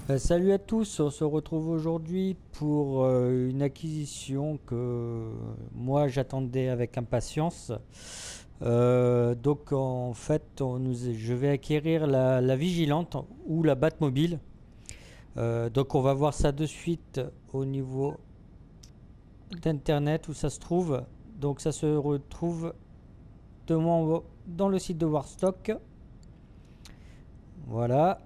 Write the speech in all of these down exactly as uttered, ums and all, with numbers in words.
Euh, salut à tous, on se retrouve aujourd'hui pour euh, une acquisition que moi j'attendais avec impatience. Euh, donc en fait, on nous, je vais acquérir la, la Vigilante ou la Batmobile. Euh, donc on va voir ça de suite au niveau d'internet où ça se trouve. Donc ça se retrouve de moi dans le site de Warstock. Voilà.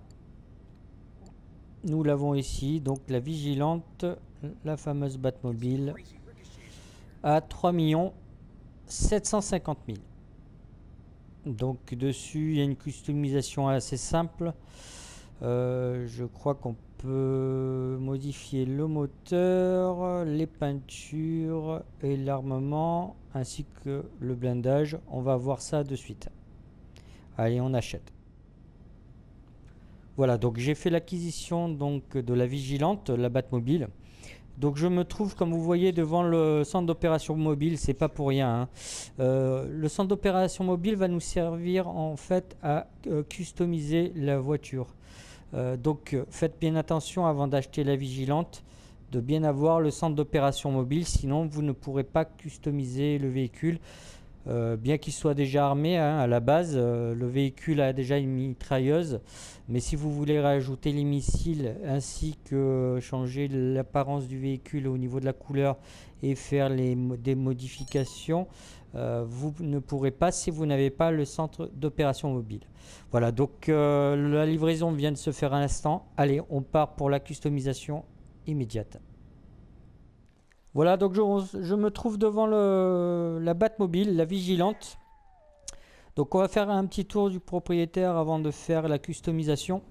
Nous l'avons ici, donc la Vigilante, la fameuse Batmobile, à trois millions sept cent cinquante mille. Donc dessus, il y a une customisation assez simple. Euh, je crois qu'on peut modifier le moteur, les peintures et l'armement, ainsi que le blindage. On va voir ça de suite. Allez, on achète. Voilà, donc j'ai fait l'acquisition donc de la Vigilante, la Batmobile. Donc je me trouve, comme vous voyez, devant le centre d'opération mobile, c'est pas pour rien. Hein. Euh, le centre d'opération mobile va nous servir en fait à euh, customiser la voiture. Euh, donc euh, faites bien attention avant d'acheter la Vigilante, de bien avoir le centre d'opération mobile, sinon vous ne pourrez pas customiser le véhicule. Euh, bien qu'il soit déjà armé hein, à la base, euh, le véhicule a déjà une mitrailleuse, mais si vous voulez rajouter les missiles ainsi que changer l'apparence du véhicule au niveau de la couleur et faire les, des modifications, euh, vous ne pourrez pas si vous n'avez pas le centre d'opération mobile. Voilà, donc euh, la livraison vient de se faire à l'instant. Allez, on part pour la customisation immédiate. Voilà, donc je, je me trouve devant le, la Batmobile, la Vigilante. Donc on va faire un petit tour du propriétaire avant de faire la customisation.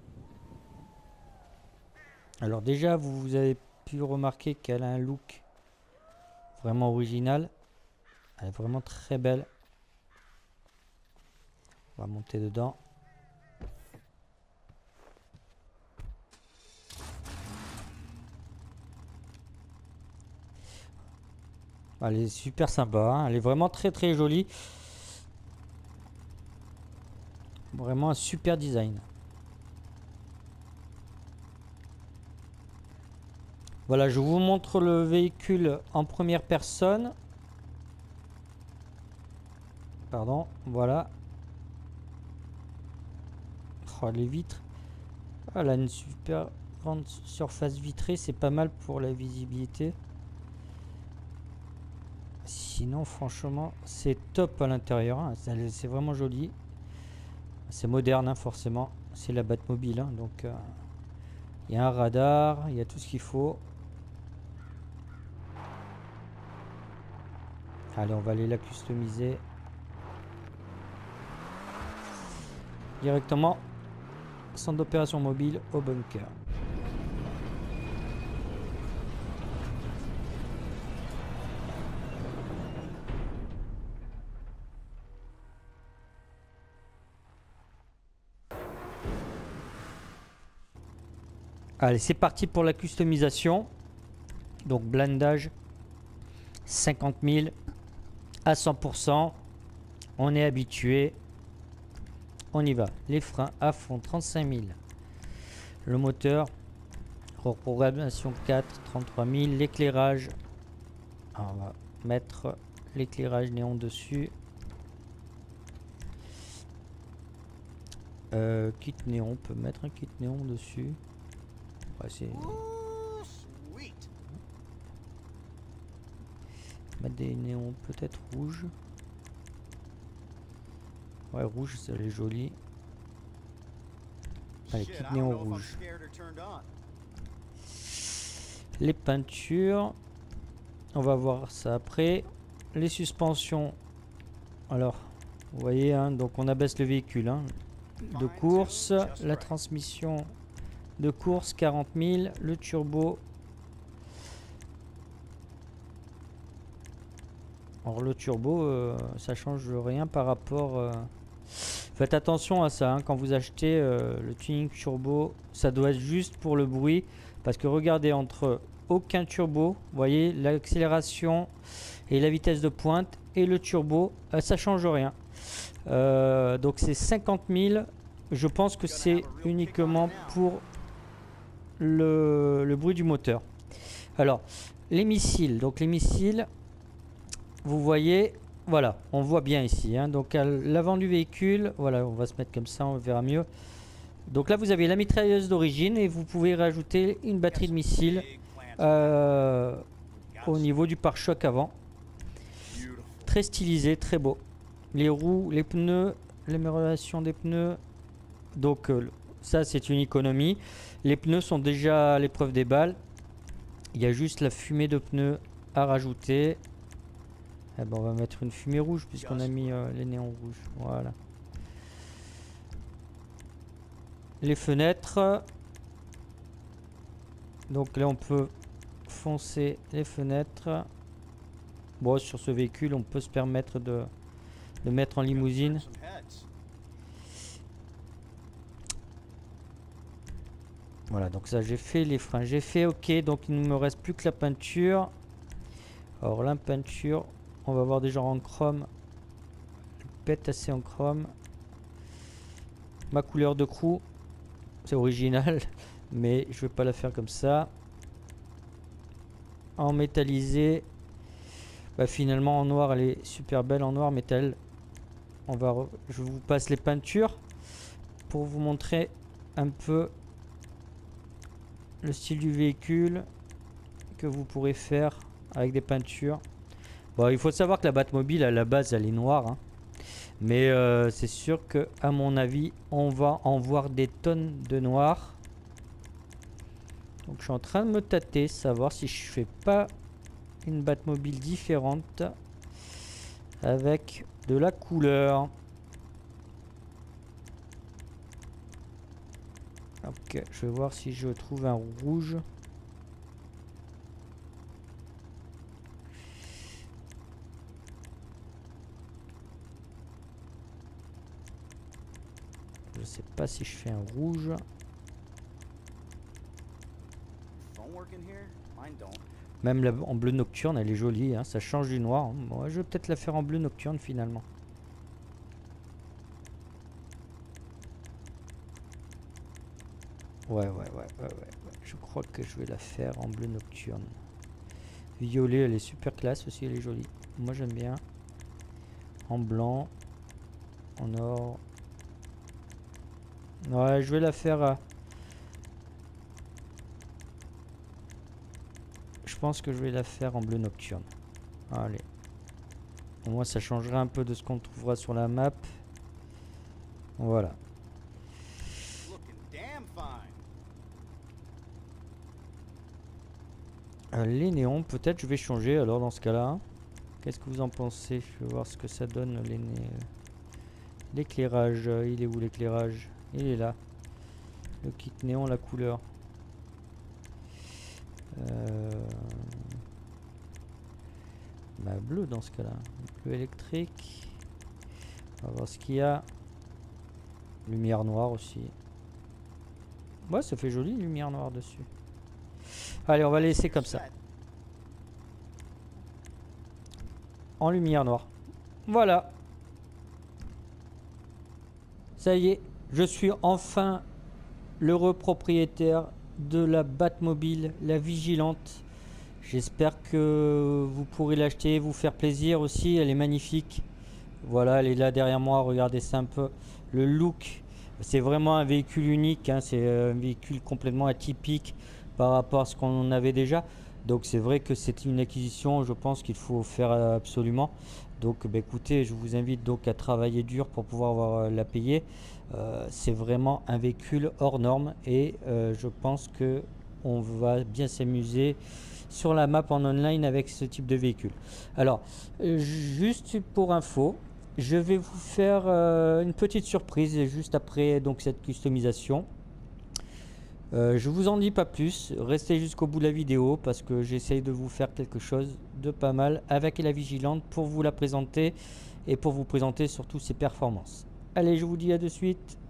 Alors déjà, vous, vous avez pu remarquer qu'elle a un look vraiment original. Elle est vraiment très belle. On va monter dedans. Elle est super sympa, hein. Elle est vraiment très très jolie. Vraiment un super design. Voilà, je vous montre le véhicule en première personne. Pardon, voilà. Oh, les vitres. Elle a une super grande surface vitrée, c'est pas mal pour la visibilité. Sinon, franchement, c'est top à l'intérieur. Hein. C'est vraiment joli. C'est moderne, hein, forcément. C'est la Batmobile. Hein, donc, il euh, y a un radar, il y a tout ce qu'il faut. Allez, on va aller la customiser. Directement, centre d'opération mobile au bunker. Allez, c'est parti pour la customisation. Donc, blindage cinquante mille à cent pour cent. On est habitué. On y va. Les freins à fond, trente-cinq mille. Le moteur, reprogrammation quatre, trente-trois mille. L'éclairage, on va mettre l'éclairage néon dessus. Euh, kit néon, on peut mettre un kit néon dessus. Ouais, c'est... Mettre des néons peut-être rouges. Ouais, rouge, ça est joli. Allez, kit néon rouge. Les peintures. On va voir ça après. Les suspensions. Alors, vous voyez, hein, donc on abaisse le véhicule. Hein, de course. La transmission de course, quarante mille. Le turbo. Alors le turbo, euh, ça change rien par rapport... Euh... Faites attention à ça, hein, quand vous achetez euh, le tuning turbo, ça doit être juste pour le bruit. Parce que regardez, entre aucun turbo, vous voyez, l'accélération et la vitesse de pointe et le turbo, euh, ça change rien. Euh, donc c'est cinquante mille. Je pense que c'est uniquement pour le, le bruit du moteur. Alors, les missiles. Donc les missiles, vous voyez, voilà, on voit bien ici. Hein, donc à l'avant du véhicule, voilà, on va se mettre comme ça, on verra mieux. Donc là, vous avez la mitrailleuse d'origine et vous pouvez rajouter une batterie de missiles euh, au niveau du pare-choc avant. Très stylisé, très beau. Les roues, les pneus, l'amélioration des pneus. Donc euh, ça, c'est une économie. Les pneus sont déjà à l'épreuve des balles. Il y a juste la fumée de pneus à rajouter. Eh ben, on va mettre une fumée rouge puisqu'on a mis euh, les néons rouges. Voilà. Les fenêtres. Donc là, on peut foncer les fenêtres. Bon, sur ce véhicule, on peut se permettre de, de mettre en limousine. Voilà, donc ça, j'ai fait les freins. J'ai fait OK, donc il ne me reste plus que la peinture. Alors, la peinture, on va voir déjà en chrome. Pète assez en chrome. Ma couleur de crew, c'est original, mais je vais pas la faire comme ça. En métallisé. Bah, finalement en noir elle est super belle en noir métal. On va je vous passe les peintures pour vous montrer un peu le style du véhicule que vous pourrez faire avec des peintures. Bon, il faut savoir que la Batmobile à la base elle est noire, hein. Mais euh, c'est sûr que à mon avis on va en voir des tonnes de noir. Donc je suis en train de me tâter, savoir si je fais pas une Batmobile différente avec de la couleur. Ok, je vais voir si je trouve un rouge. Je sais pas si je fais un rouge. Même la, en bleu nocturne, elle est jolie, hein, ça change du noir. Hein. Bon, je vais peut-être la faire en bleu nocturne finalement. Ouais, ouais, ouais, ouais, ouais, ouais. Je crois que je vais la faire en bleu nocturne. Violet, elle est super classe aussi, elle est jolie. Moi j'aime bien. En blanc, en or. Ouais, je vais la faire. Euh, Je pense que je vais la faire en bleu nocturne. Allez. Au moins ça changera un peu de ce qu'on trouvera sur la map. Voilà. Euh, les néons, peut-être je vais changer alors dans ce cas-là. Qu'est-ce que vous en pensez? Je vais voir ce que ça donne les né... L'éclairage, il est où l'éclairage? Il est là. Le kit néon, la couleur. Euh... Bah, bleu dans ce cas-là. Bleu électrique. On va voir ce qu'il y a. Lumière noire aussi. Ouais, ça fait joli, lumière noire dessus. Allez, on va laisser comme ça. En lumière noire. Voilà. Ça y est, je suis enfin l'heureux propriétaire de la Batmobile, la Vigilante. J'espère que vous pourrez l'acheter, vous faire plaisir aussi. Elle est magnifique. Voilà, elle est là derrière moi. Regardez ça un peu. Le look, c'est vraiment un véhicule unique. Hein. C'est un véhicule complètement atypique par rapport à ce qu'on avait déjà. Donc c'est vrai que c'est une acquisition, je pense qu'il faut faire absolument. Donc bah, écoutez, je vous invite donc à travailler dur pour pouvoir euh, la payer. Euh, c'est vraiment un véhicule hors norme et euh, je pense que on va bien s'amuser sur la map en online avec ce type de véhicule. Alors, euh, juste pour info, je vais vous faire euh, une petite surprise juste après donc cette customisation. Euh, je vous en dis pas plus, restez jusqu'au bout de la vidéo parce que j'essaye de vous faire quelque chose de pas mal avec la Vigilante pour vous la présenter et pour vous présenter surtout ses performances. Allez, je vous dis à de suite.